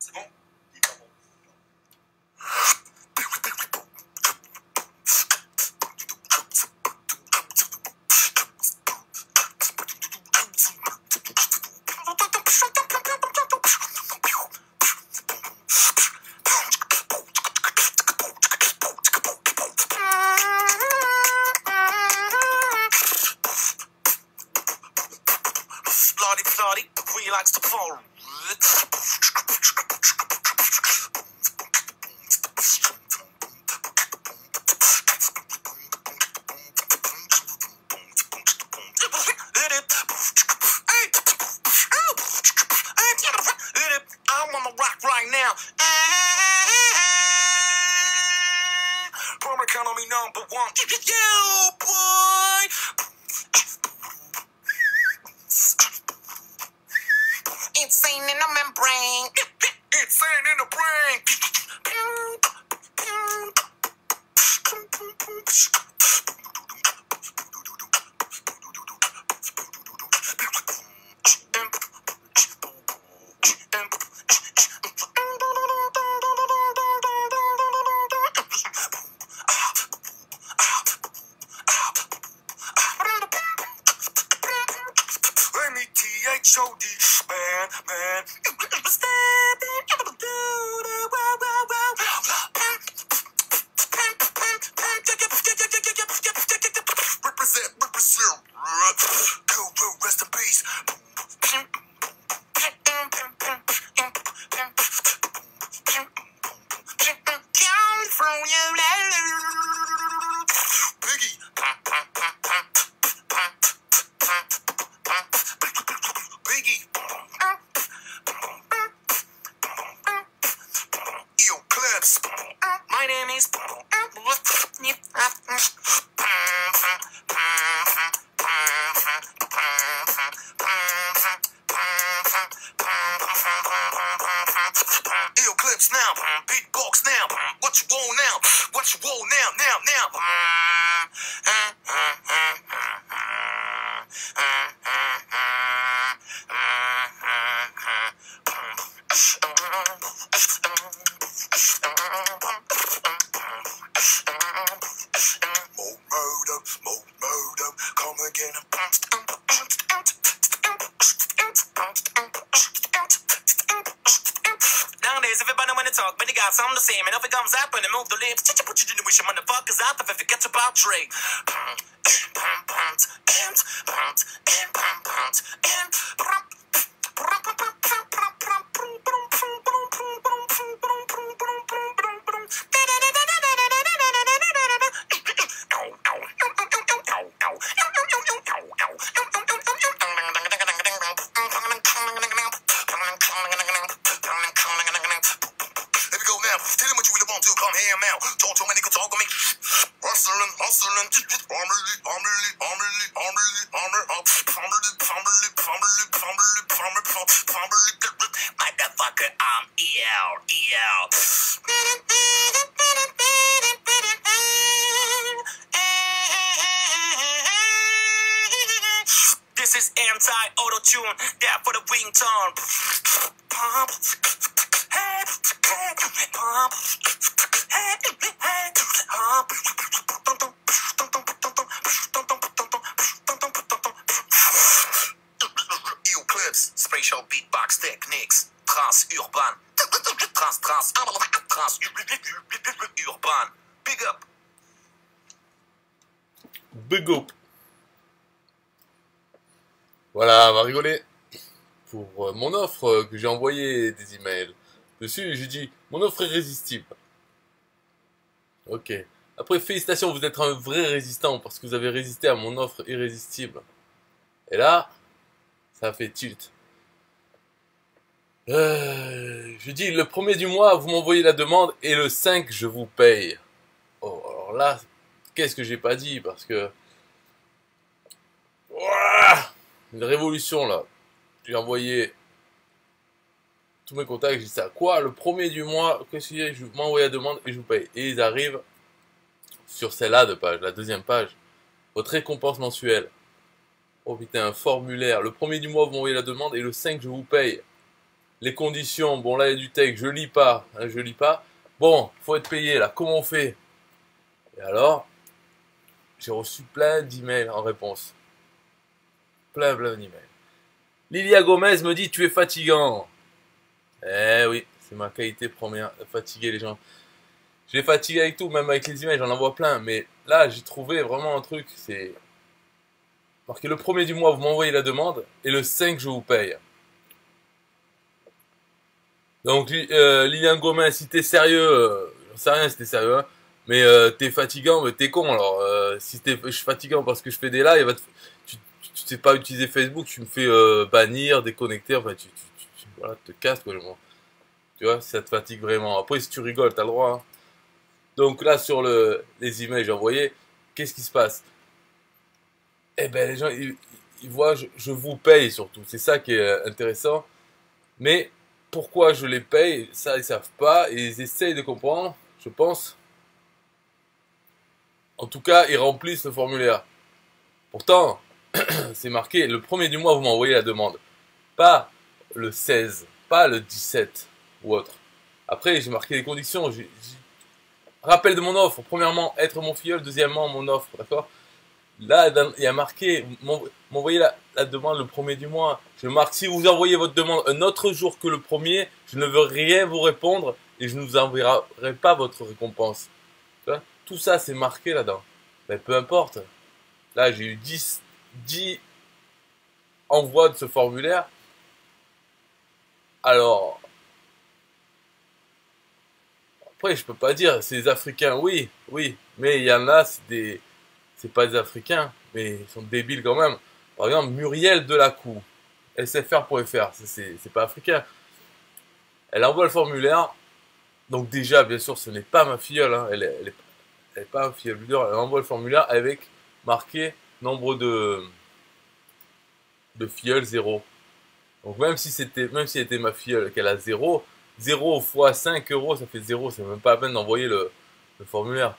C'est bon? Il est pas bon. Flirty, flirty, the queen likes to fall. I wanna rock right now. From economy #1. You boy. Insane in the membrane. Insane in the brain. M-E-T-H-O-D, man. Represent. Go, rest in peace. Biggie. Biggie. Eclipse. My name is. Eclipse now. Beatbox now. What you want now? What you want now? More murder, come again. Nowadays, everybody wanna talk, but they got something to say. And if it comes up and they move the lips, put you in the wish, motherfuckers out if it forgets about Drake. Here we go now. Tell him what you really want to. Come hear him out. Talk to him and he can talk to me. Hustling. Motherfucker, I'm EL. This is anti-auto-tune, there for the ringtone. Pump, hey, pump, hey, pump. Eclipse, spatial beatbox techniques, trans-urban, trans-urban. Big up. Big up. Voilà, on va rigoler. Pour mon offre que j'ai envoyé des emails. Dessus, j'ai dit, mon offre est irrésistible. Ok. Après, félicitations, vous êtes un vrai résistant parce que vous avez résisté à mon offre irrésistible. Et là, ça a fait tilt. Je dis, le 1er du mois, vous m'envoyez la demande et le 5, je vous paye. Oh, alors là, qu'est-ce que j'ai pas dit parce que... Ouah, une révolution là. J'ai envoyé tous mes contacts, j'ai dit ça. Quoi, le 1er du mois, qu'est-ce qu'il y a? Je m'envoie la demande et je vous paye. Et ils arrivent sur celle-là de page, la deuxième page. Votre récompense mensuelle. Oh putain, un formulaire. Le 1er du mois, vous m'envoyez la demande et le 5, je vous paye. Les conditions, bon là il y a du texte, je lis pas, hein, je lis pas. Bon, faut être payé là, comment on fait? Et alors, j'ai reçu plein d'emails en réponse. Plein d'emails. Lilia Gomez me dit, tu es fatigant. Eh oui, c'est ma qualité première, fatiguer les gens. Je les fatigue avec tout, même avec les emails, j'en envoie plein. Mais là, j'ai trouvé vraiment un truc, c'est marqué le premier du mois, vous m'envoyez la demande, et le 5, je vous paye. Donc, Lilian Gomez, si t'es sérieux, j'en sais rien si t'es sérieux, hein, mais t'es fatigant, mais t'es con. Alors, si je suis fatigant parce que je fais des lives, tu sais pas utiliser Facebook, tu me fais bannir, déconnecter, enfin, voilà, te casses, quoi. Tu vois, si ça te fatigue vraiment. Après, si tu rigoles, t'as le droit, hein. Donc là, sur les emails que j'ai envoyés, qu'est-ce qui se passe? Eh ben, les gens, ils voient, je vous paye surtout. C'est ça qui est intéressant. Mais pourquoi je les paye, ça ils savent pas et ils essayent de comprendre, je pense. En tout cas, ils remplissent le formulaire. Pourtant, c'est marqué, le premier du mois, vous m'envoyez la demande. Pas le 16, pas le 17 ou autre. Après, j'ai marqué les conditions. Rappel de mon offre. Premièrement, être mon filleul. Deuxièmement, mon offre. D'accord? Là, il y a marqué, m'envoyez la demande le premier du mois. Je marque, si vous envoyez votre demande un autre jour que le premier, je ne veux rien vous répondre et je ne vous enverrai pas votre récompense. Tu vois, tout ça, c'est marqué là-dedans. Mais peu importe. Là, j'ai eu 10 envois de ce formulaire. Alors, après, je peux pas dire, c'est des Africains, oui, mais il y en a, c'est pas des Africains, mais ils sont débiles quand même. Par exemple, Muriel Delacou, SFR.fr, c'est pas africain. Elle envoie le formulaire, donc déjà, bien sûr, ce n'est pas ma filleule, hein, elle est pas ma filleule, elle envoie le formulaire avec marqué nombre de filleuls 0. Donc même si elle était ma filleule, qu'elle a 0 fois 5 euros, ça fait 0, c'est même pas la peine d'envoyer le formulaire.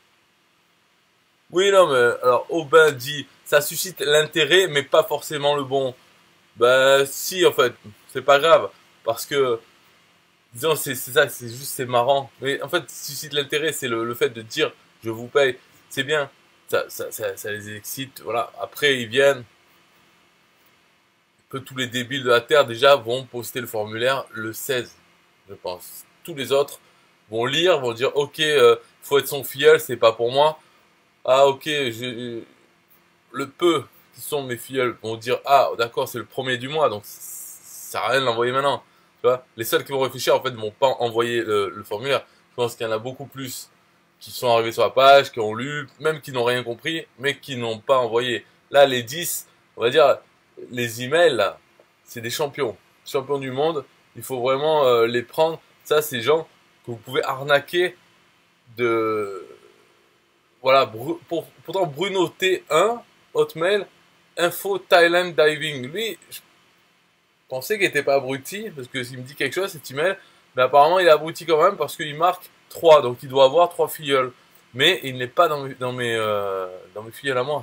Oui, non, mais alors Aubin dit, ça suscite l'intérêt, mais pas forcément le bon. Bah si, en fait, c'est pas grave, parce que, disons, c'est ça, c'est juste, c'est marrant. Mais en fait, suscite l'intérêt, c'est le fait de dire, je vous paye, c'est bien, ça les excite, voilà. Après, ils viennent, que tous les débiles de la Terre, déjà, vont poster le formulaire le 16, je pense. Tous les autres vont lire, vont dire, ok, faut être son filleul, c'est pas pour moi. Ah, ok, le peu qui sont mes filleuls vont dire, ah d'accord, c'est le premier du mois, donc ça sert à rien de l'envoyer maintenant. Tu vois, les seuls qui vont réfléchir en fait vont pas envoyer le formulaire. Je pense qu'il y en a beaucoup plus qui sont arrivés sur la page, qui ont lu, même qui n'ont rien compris, mais qui n'ont pas envoyé. Là, les 10, on va dire, les emails, là, c'est des champions du monde. Il faut vraiment les prendre. Ça, c'est des gens que vous pouvez arnaquer de voilà, pourtant Bruno T1, Hotmail, Info Thailand Diving. Lui, je pensais qu'il était pas abruti, parce que s'il me dit quelque chose, cet email, mais apparemment il est abruti quand même, parce qu'il marque 3, donc il doit avoir 3 filleuls. Mais il n'est pas dans mes filleuls à moi.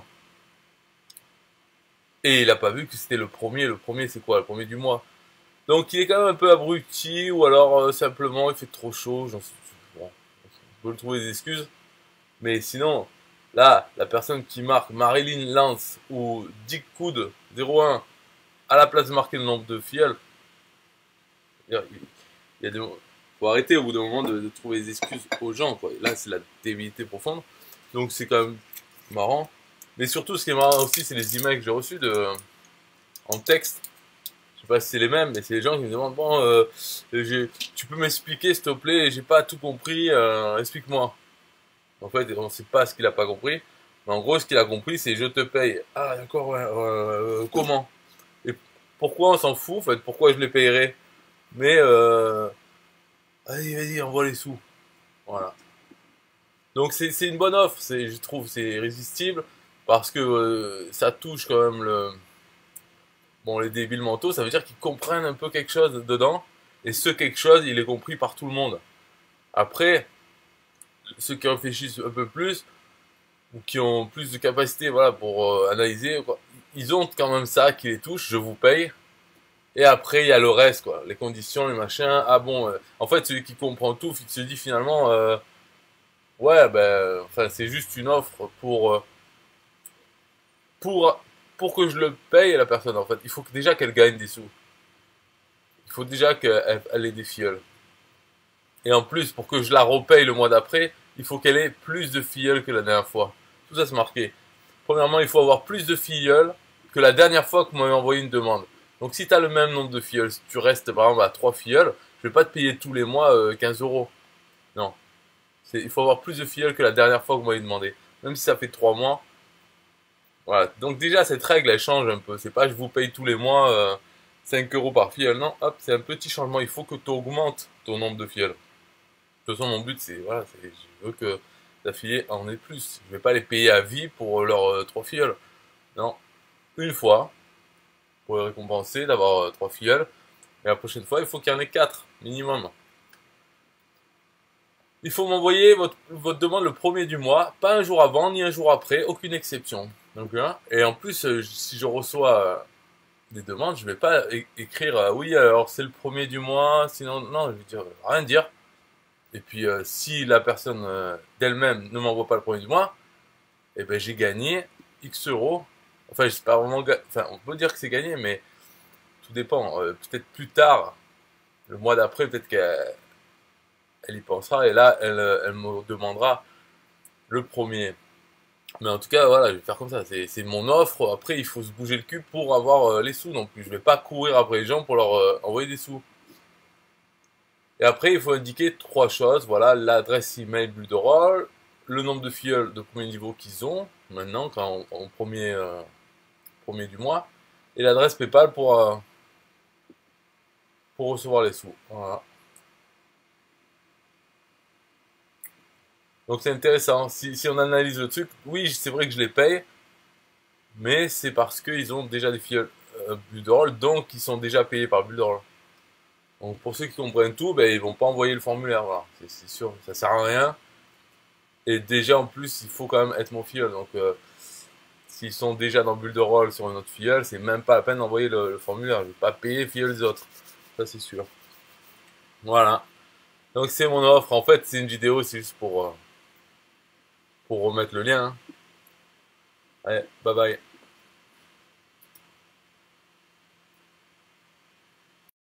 Et il a pas vu que c'était le premier c'est quoi, le premier du mois. Donc il est quand même un peu abruti, ou alors simplement il fait trop chaud, bon, je peux le trouver des excuses. Mais sinon, là, la personne qui marque Marilyn Lance ou Dick Coud 01 à la place de marquer le nombre de filleuls, il y a faut arrêter au bout d'un moment de trouver des excuses aux gens, quoi. Et là, c'est la débilité profonde. Donc c'est quand même marrant. Mais surtout, ce qui est marrant aussi, c'est les emails que j'ai reçus en texte. Je sais pas si c'est les mêmes, mais c'est les gens qui me demandent, bon, tu peux m'expliquer s'il te plaît, j'ai pas tout compris, explique-moi. En fait, on ne sait pas ce qu'il a pas compris. Mais en gros, ce qu'il a compris, c'est je te paye. Ah, d'accord, ouais, comment? Et pourquoi on s'en fout, en fait? Pourquoi je les payerais? Mais, vas-y, envoie les sous. Voilà. Donc, c'est une bonne offre. Je trouve, c'est irrésistible. Parce que ça touche quand même bon, les débiles mentaux. Ça veut dire qu'ils comprennent un peu quelque chose dedans. Et ce quelque chose, il est compris par tout le monde. Après, ceux qui réfléchissent un peu plus, ou qui ont plus de capacité, voilà, pour analyser, quoi, ils ont quand même ça qui les touche, je vous paye. Et après, il y a le reste, quoi. Les conditions, les machins. Ah bon, en fait, celui qui comprend tout, il se dit finalement, ouais, ben, enfin, c'est juste une offre pour, pour que je le paye à la personne, en fait. Il faut déjà qu'elle gagne des sous. Il faut déjà qu'elle ait des filleuls. Et en plus, pour que je la repaye le mois d'après, il faut qu'elle ait plus de filleuls que la dernière fois. Tout ça, c'est marqué. Premièrement, il faut avoir plus de filleuls que la dernière fois que vous m'avez envoyé une demande. Donc si tu as le même nombre de filleuls, si tu restes par exemple à 3 filleuls, je vais pas te payer tous les mois 15 euros. Non. Il faut avoir plus de filleuls que la dernière fois que vous m'avez demandé. Même si ça fait 3 mois. Voilà. Donc déjà, cette règle, elle change un peu. C'est pas je vous paye tous les mois 5 euros par filleul. Non, hop, c'est un petit changement. Il faut que tu augmentes ton nombre de filleuls. De toute façon, mon but, c'est, voilà, je veux que la fillette en ait plus. Je vais pas les payer à vie pour leurs 3 filleuls. Non. Une fois, pour les récompenser d'avoir 3 filleuls. Et la prochaine fois, il faut qu'il y en ait 4, minimum. Il faut m'envoyer votre demande le premier du mois, pas un jour avant ni un jour après, aucune exception. Donc, hein, et en plus, si je reçois des demandes, je vais pas écrire oui, alors c'est le premier du mois, sinon, non, je vais dire rien dire. Et puis, si la personne d'elle-même ne m'envoie pas le premier du mois, eh ben j'ai gagné X euros. Enfin, c'est pas vraiment, enfin, on peut dire que c'est gagné, mais tout dépend. Peut-être plus tard, le mois d'après, peut-être qu'elle y pensera et là, elle me demandera le premier. Mais en tout cas, voilà, je vais faire comme ça. C'est mon offre. Après, il faut se bouger le cul pour avoir les sous non plus. Je vais pas courir après les gens pour leur envoyer des sous. Et après, il faut indiquer 3 choses. Voilà, l'adresse email Bulderol, le nombre de filleuls de premier niveau qu'ils ont maintenant, quand en premier du mois, et l'adresse PayPal pour recevoir les sous. Voilà. Donc c'est intéressant. Si on analyse le truc, oui, c'est vrai que je les paye, mais c'est parce qu'ils ont déjà des filleuls Bulderol, donc ils sont déjà payés par Bulderol. Donc pour ceux qui comprennent tout, ben, ils vont pas envoyer le formulaire. Voilà. C'est sûr, ça sert à rien. Et déjà en plus, il faut quand même être mon filleul. Donc s'ils sont déjà dans Bulderol sur une autre filleule, c'est même pas la peine d'envoyer le formulaire. Je vais pas payer filleul des autres. Ça c'est sûr. Voilà. Donc c'est mon offre. En fait, c'est une vidéo, c'est juste pour remettre le lien. Hein. Allez, bye bye.